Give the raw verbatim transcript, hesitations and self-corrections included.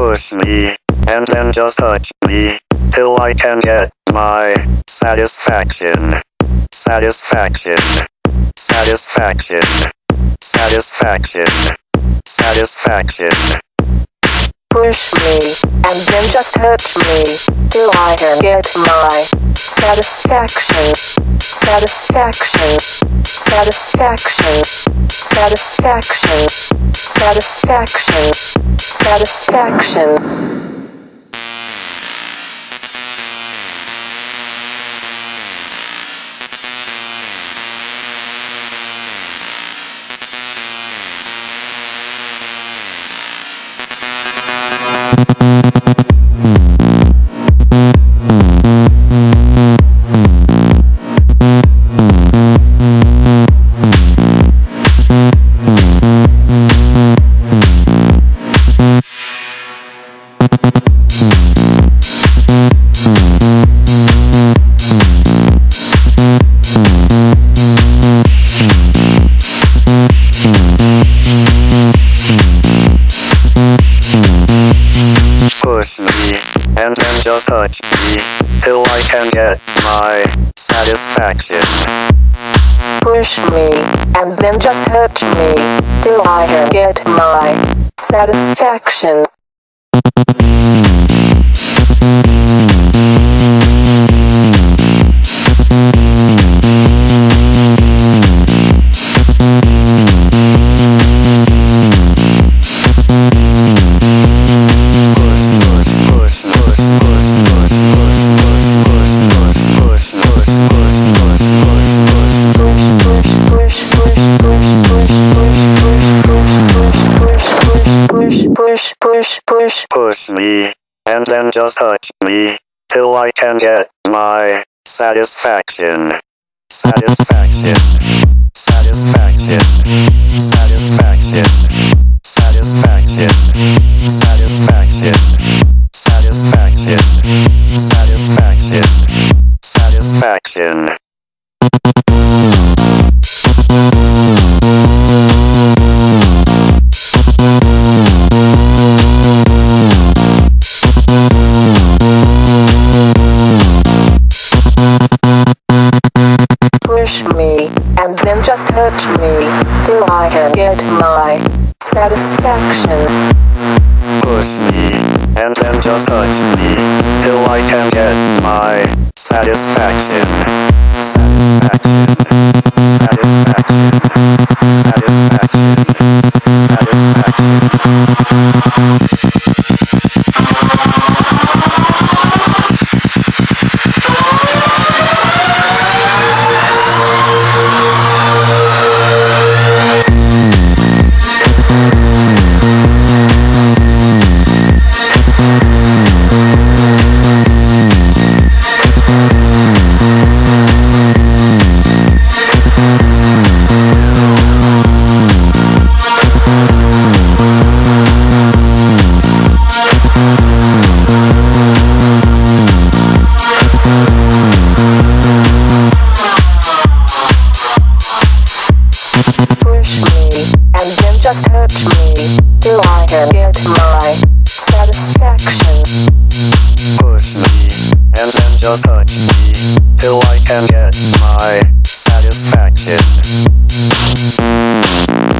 Push me, and then just touch me, till I can get my satisfaction. Satisfaction. Satisfaction. Satisfaction. Satisfaction. Push me, and then just touch me, till I can get my satisfaction. Satisfaction. Satisfaction. Satisfaction. Satisfaction. Satisfaction. Push me, and then just touch me, till I can get my satisfaction. Push me, and then just touch me, till I can get my satisfaction. Push, push, push. Push me, and then just touch me, till I can get my satisfaction. Satisfaction. Satisfaction. Satisfaction. Satisfaction. Satisfaction. Satisfaction. Satisfaction. Satisfaction. Push me, and then just touch me, till I can get my satisfaction. Push me, and then just touch me, till I can get my satisfaction. Satisfaction. Satisfaction. Satisfaction. Push me, and then just touch me, till I can get my satisfaction. Push me, and then just touch me, till I can get my satisfaction.